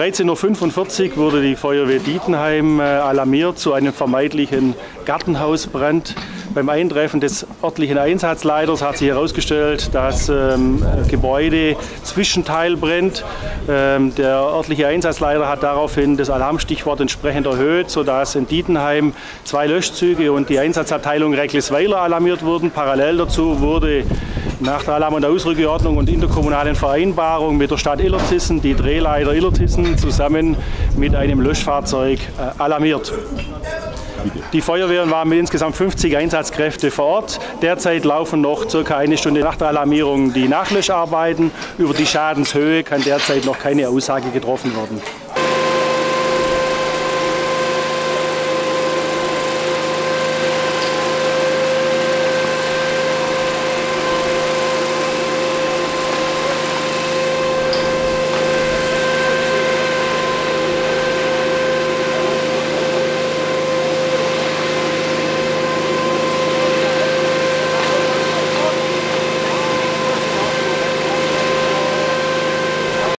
13:45 Uhr wurde die Feuerwehr Dietenheim alarmiert zu einem vermeintlichen Gartenhausbrand. Beim Eintreffen des örtlichen Einsatzleiters hat sich herausgestellt, dass Gebäude Zwischenteil brennt. Der örtliche Einsatzleiter hat daraufhin das Alarmstichwort entsprechend erhöht, sodass in Dietenheim 2 Löschzüge und die Einsatzabteilung Recklisweiler alarmiert wurden. Parallel dazu wurde nach der Alarm- und Ausrückeordnung und interkommunalen Vereinbarung mit der Stadt Illertissen die Drehleiter Illertissen zusammen mit einem Löschfahrzeug alarmiert. Die Feuerwehren waren mit insgesamt 50 Einsatzkräfte vor Ort. Derzeit laufen noch circa eine Stunde nach der Alarmierung die Nachlöscharbeiten. Über die Schadenshöhe kann derzeit noch keine Aussage getroffen werden.